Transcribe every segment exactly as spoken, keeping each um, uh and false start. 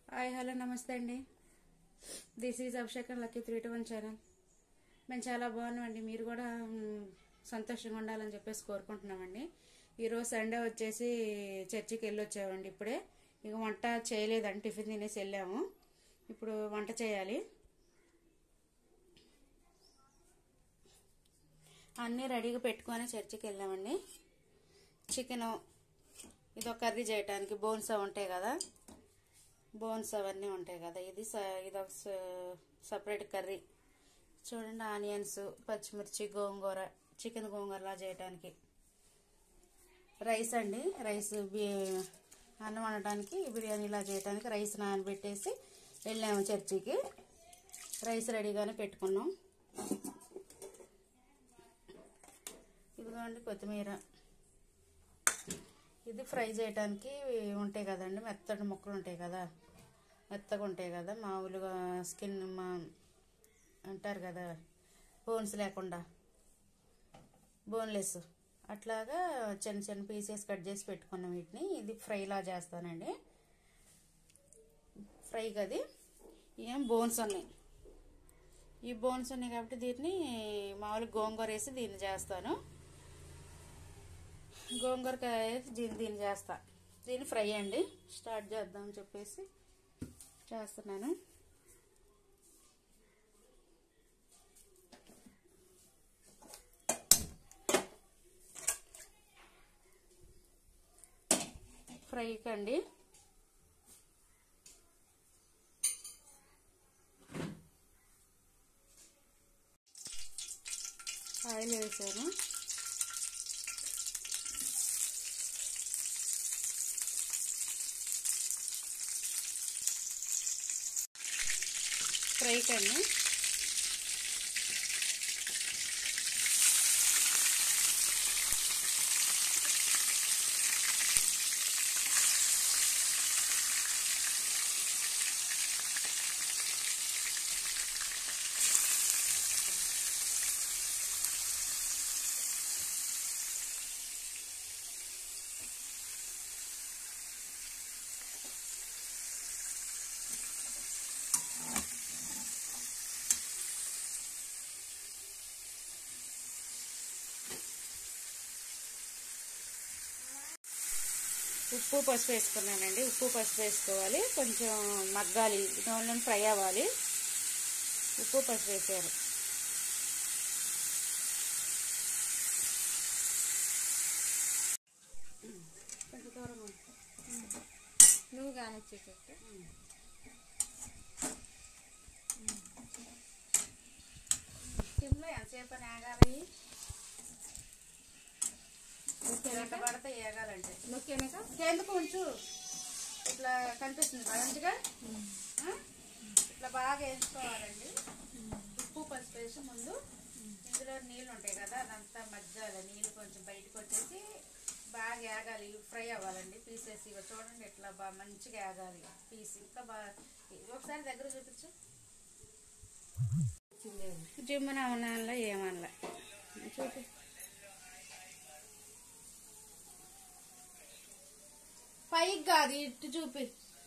Hi hello నమస్తే అండి. This is Abhishek lucky three two one channel. మేము చాలా బాగున్నామండి. మీరు కూడా సంతోషంగా ఉండాలని చెప్పేసి కోరుకుంటున్నామండి. ఈరోజు సండే వచ్చేసి చర్చికి వెళ్ళి వచ్చామండి. ఇప్పుడే ఇక వంట చేయలేదండి, టిఫిన్ తినేసి వెళ్ళాము. ఇప్పుడు వంట చేయాలి. అన్నీ రెడీగా పెట్టుకొని చర్చికి వెళ్ళామండి. చికెను ఇదొక కర్రీ చేయడానికి, బోన్స్ ఉంటాయి కదా, బోన్స్ అవన్నీ ఉంటాయి కదా, ఇది ఇదొక సపరేట్ కర్రీ చూడండి. ఆనియన్స్, పచ్చిమిర్చి, గోంగూర, చికెన్ గోంగూరలా చేయడానికి. రైస్ అండి, రైస్ అన్నం వండటానికి, బిర్యానీలా చేయడానికి రైస్ నానబెట్టేసి వెళ్ళాము చర్చికి. రైస్ రెడీగానే పెట్టుకున్నాం. ఇదిగోండి కొత్తిమీర, ఇది ఫ్రై చేయడానికి ఉంటాయి కదండి, మెత్తటి ముక్కలు ఉంటాయి కదా, మెత్తగా ఉంటాయి కదా, మామూలుగా స్కిన్ మా అంటారు కదా, బోన్స్ లేకుండా, బోన్లెస్ అట్లాగా చిన్న చిన్న పీసెస్ కట్ చేసి పెట్టుకున్నాం వీటిని. ఇది ఫ్రైలా చేస్తానండి, ఫ్రై కది. ఏం బోన్స్ ఉన్నాయి, ఈ బోన్స్ ఉన్నాయి కాబట్టి దీన్ని మామూలుగా గోంగూర వేసి దీన్ని చేస్తాను. గోంగూరకాయ దీన్ని దీన్ని చేస్తా. దీన్ని ఫ్రై అండి. స్టార్ట్ చేద్దామని చెప్పేసి చేస్తున్నాను. ఫ్రై కండి ఆయిల్ వేసాను. ఫ్రై కండి ఉప్పు పసుపు వేసుకున్నానండి. ఉప్పు పసుపు వేసుకోవాలి, కొంచెం మగ్గాలి, నూనెలో ఫ్రై అవ్వాలి. ఉప్పు పసుపు వేసారు. కొంచెం దూరం నువ్వు కానిచ్చేటట్టు సిమ్లో ఎంతసేపు ఆగాలి, పడితే వేగాలంటే నొక్కేనాక ఎందుకు ఉంచు. ఇట్లా కనిపిస్తుంది మంచిగా, ఇట్లా బాగా వేయించుకోవాలండి. ఉప్పు పసుపు వేసి ముందు ఇందులో నీళ్ళు ఉంటాయి కదా, అదంతా మజ్జాలి. నీళ్ళు కొంచెం బయటకు వచ్చేసి బాగా వేగాలి, ఫ్రై అవ్వాలండి. పీసెస్ ఇక చూడండి ఇట్లా బాగా మంచిగా వేగాలి పీస్. ఇంకా బాగా ఒకసారి దగ్గర చూపించు. జిమ్మున అవనాలా ఏమనలా చూపి. పైకి కాదు, ఇటు చూపి.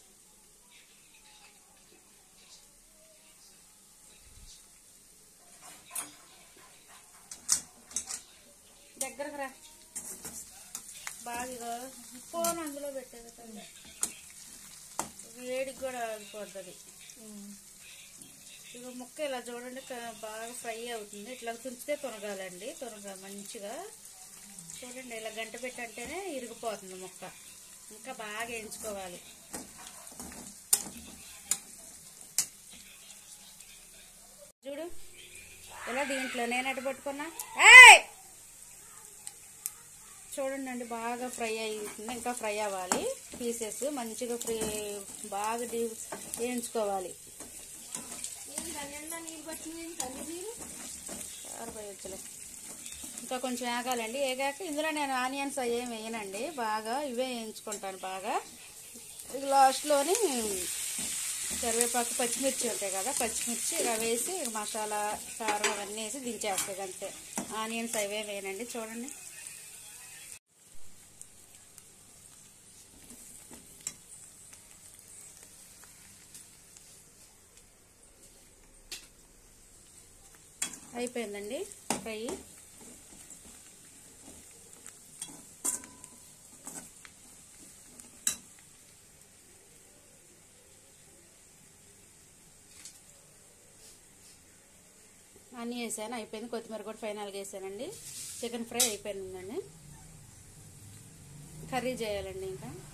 దగ్గరకు రా బాగా. ఫోన్ అందులో పెట్టేది కదా, వేడికి కూడా ఆగిపోతుంది. ఇక ముక్క ఇలా చూడండి బాగా ఫ్రై అవుతుంది. ఇట్లా తుంచితే తొనగాలండి, తొనగా మంచిగా చూడండి. ఇలా గంట పెట్టంటేనే ఇరిగిపోతుంది ముక్క. ఇంకా బాగా వేయించుకోవాలి. చూడు ఇలా దీంట్లో నేను అటు పట్టుకున్నా. చూడండి అండి బాగా ఫ్రై అయింది. ఇంకా ఫ్రై అవ్వాలి. పీసెస్ మంచిగా ఫ్రై బాగా వేయించుకోవాలి. ఇంకా కొంచెం వేగాలండి. వేగాక ఇందులో నేను ఆనియన్స్ అవి ఏమి వేయనండి, బాగా ఇవే వేయించుకుంటాను బాగా. ఇది లాస్ట్లోని కరివేపాకు, పచ్చిమిర్చి ఉంటాయి కదా, పచ్చిమిర్చి ఇలా వేసి మసాలా కారం అవన్నీ వేసి దించేస్తుంది అంతే. ఆనియన్స్ అవే వేయనండి. చూడండి అయిపోయిందండి ఫ్రై. అన్నీ వేసాను, అయిపోయింది. కొత్తిమీర కూడా ఫైనల్గా వేసానండి. చికెన్ ఫ్రై అయిపోయిందండి. కర్రీ చేయాలండి ఇంకా.